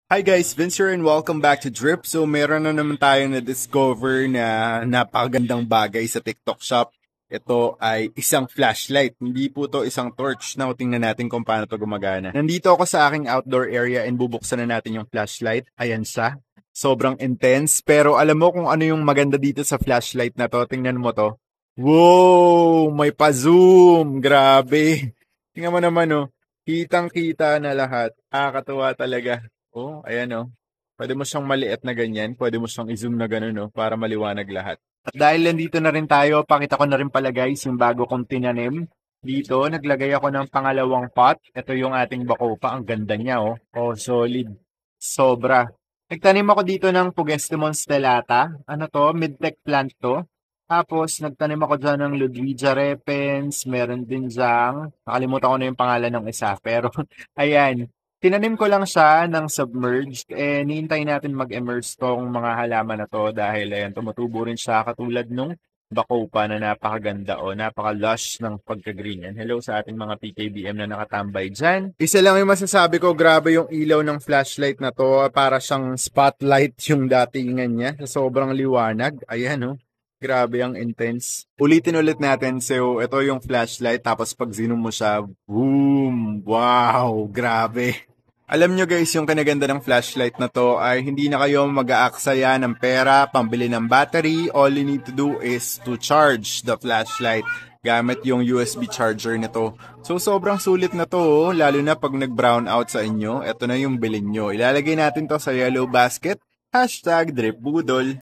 Hi guys, Vince here and welcome back to Drip. So meron na naman tayong na-discover na napakagandang bagay sa TikTok Shop. Ito ay isang flashlight. Hindi po to isang torch. Now, tingnan natin kung paano to gumagana. Nandito ako sa aking outdoor area and bubuksan na natin yung flashlight. Ayan siya. Sobrang intense. Pero alam mo kung ano yung maganda dito sa flashlight na to? Tingnan mo to. Wow! May pa-zoom! Grabe! Tingnan mo naman oh. Kitang-kita na lahat. Nakakatuwa talaga. Oh, ayan oh. Pwede mo siyang maliit na ganyan. Pwede mo siyang i-zoom na ganun oh, para maliwanag lahat. At dahil nandito na rin tayo, pakita ko na rin pala guys yung bago kong tinanim. Dito, naglagay ako ng pangalawang pot. Ito yung ating bacopa. Ang ganda niya oh. Oh, solid. Sobra. Nagtanim ako dito ng Pugestemon stellata. Ano to? Mid-tech plant to. Tapos, nagtanim ako dyan ng Ludwigia repens. Meron din dyan. Nakalimutan ko na yung pangalan ng isa. Pero, ayan. Tinanim ko lang siya ng submerged. Nihintay natin mag-emerge tong mga halaman na to dahil ayan, tumutubo rin siya katulad nung bacopa na napakaganda o napaka-lush ng pagka-green yan. Hello sa ating mga PKBM na nakatambay dyan. Isa lang yung masasabi ko, grabe yung ilaw ng flashlight na to. Para siyang spotlight yung datingan niya. Sobrang liwanag. Ayan oh. Grabe ang intense. Ulitin ulit natin. So, ito yung flashlight. Tapos pag zoom mo siya, boom! Wow! Grabe! Alam nyo guys, yung kanaganda ng flashlight na to ay hindi na kayo mag-aaksaya ng pera, pambili ng battery. All you need to do is to charge the flashlight gamit yung USB charger nito. So sobrang sulit na to, oh, lalo na pag nag-brown out sa inyo. Ito na yung bilin nyo. Ilalagay natin to sa yellow basket. #DripBudol.